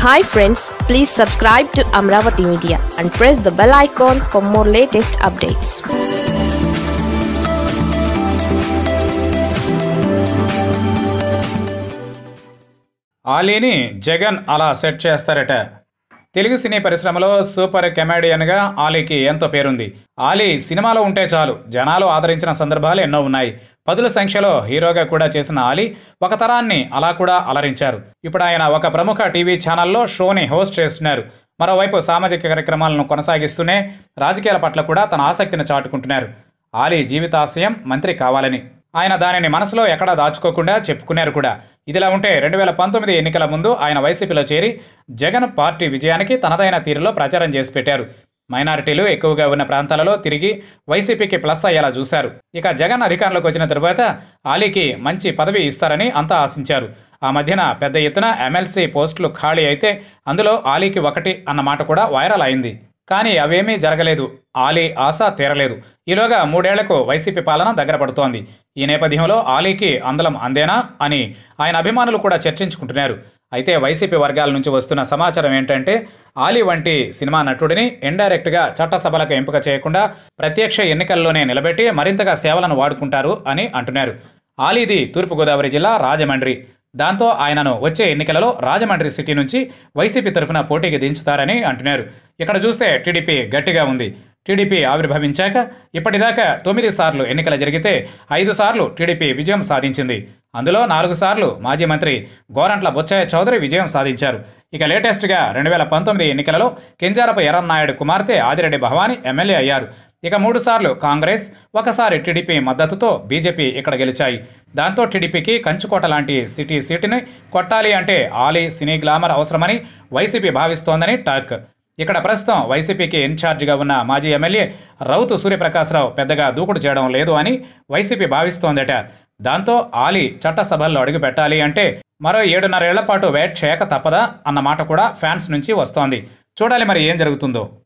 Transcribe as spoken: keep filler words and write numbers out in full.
Hi friends, please subscribe to Amaravathi Media and press the bell icon for more latest updates. ఆలీని Jagan అలా set చేస్తారట. తెలుగు సినీ పరిశ్రమలో super కమెడియన్గా ఆలీకి ఎంతో పేరుంది. ఆలీ సినిమాలో ఉంటే చాలు జనాలు ఆదరించిన సందర్భాలు ఎన్నో ఉన్నాయి. పదుల సంఖ్యలో హీరోగా కూడా చేసిన ఆలీ ఒక తరాన్ని అలా కూడా అలరించారు. ఇప్పుడు ఆయన ఒక ప్రముఖ టీవీ ఛానల్లో షోని హోస్ట్ చేస్తున్నారు. మరోవైపు సామాజిక కార్యక్రమాలను కొనసాగిస్తూనే రాజకీయాల పట్ల కూడా తన ఆసక్తిని చాటుకుంటున్నారు. ఆలీ జీవితాశయం మంత్రి కావాలని. ఆయన దానిని మనసులో ఎక్కడా దాచుకోకుండా చెప్పుకున్నారు కూడా. ఇదిలా ఉంటే రెండు వేల పంతొమ్మిది ఎన్నికల ముందు ఆయన వైసీపీలో చేరి జగన్ పార్టీ విజయానికి తనదైన తీరులో ప్రచారం చేసి పెట్టారు. మైనారిటీలు ఎక్కువగా ఉన్న ప్రాంతాలలో తిరిగి వైసీపీకి ప్లస్ అయ్యేలా చూశారు. ఇక జగన్ అధికారంలోకి వచ్చిన తరువాత ఆలీకి మంచి పదవి ఇస్తారని అంతా ఆశించారు. ఆ మధ్యన పెద్ద ఎత్తున ఎమ్మెల్సీ పోస్టులు ఖాళీ అయితే అందులో ఆలీకి ఒకటి అన్న మాట కూడా వైరల్ అయింది. కానీ అవేమీ జరగలేదు. ఆలీ ఆశ తీరలేదు. ఈలోగా మూడేళ్లకు వైసీపీ పాలన దగ్గర పడుతోంది. ఈ నేపథ్యంలో ఆలీకి అందలం అందేనా అని ఆయన అభిమానులు కూడా చర్చించుకుంటున్నారు. అయితే వైసీపీ వర్గాల నుంచి వస్తున్న సమాచారం ఏంటంటే ఆలీ వంటి సినిమా నటుడిని ఇండైరెక్ట్గా చట్టసభలకు ఎంపిక చేయకుండా ప్రత్యక్ష ఎన్నికల్లోనే నిలబెట్టి మరింతగా సేవలను వాడుకుంటారు అని అంటున్నారు. ఆలీది తూర్పుగోదావరి జిల్లా రాజమండ్రి. దాంతో ఆయనను వచ్చే ఎన్నికలలో రాజమండ్రి సిటీ నుంచి వైసీపీ తరఫున పోటీకి దించుతారని అంటున్నారు. ఇక్కడ చూస్తే టీడీపీ గట్టిగా ఉంది. టీడీపీ ఆవిర్భవించాక ఇప్పటిదాకా తొమ్మిది సార్లు ఎన్నికలు జరిగితే ఐదు సార్లు టీడీపీ విజయం సాధించింది. అందులో నాలుగు సార్లు మాజీ మంత్రి గోరంట్ల బుచ్చయ్య చౌదరి విజయం సాధించారు. ఇక లేటెస్ట్గా రెండు వేల పంతొమ్మిది ఎన్నికలలో కింజారపు ఎర్రన్నాయుడు కుమార్తె ఆదిరెడ్డి భవానీ ఎమ్మెల్యే అయ్యారు. ఇక మూడు సార్లు కాంగ్రెస్, ఒకసారి టీడీపీ మద్దతుతో బీజేపీ ఇక్కడ గెలిచాయి. దాంతో టీడీపీకి కంచుకోట లాంటి సిటీ సీటుని కొట్టాలి అంటే ఆలీ సినీ గ్లామర్ అవసరమని వైసీపీ భావిస్తోందని టాక్. ఇక్కడ ప్రస్తుతం వైసీపీకి ఇన్ఛార్జిగా ఉన్న మాజీ ఎమ్మెల్యే రౌతు సూర్యప్రకాశ్రావు పెద్దగా దూకుడు చేయడం లేదు అని వైసీపీ భావిస్తోందట. దాంతో ఆలీ చట్టసభల్లో అడుగు పెట్టాలి అంటే మరో ఏడున్నరేళ్ల పాటు వెయిట్ చేయక తప్పదా అన్న మాట కూడా ఫ్యాన్స్ నుంచి వస్తోంది. చూడాలి మరి ఏం జరుగుతుందో.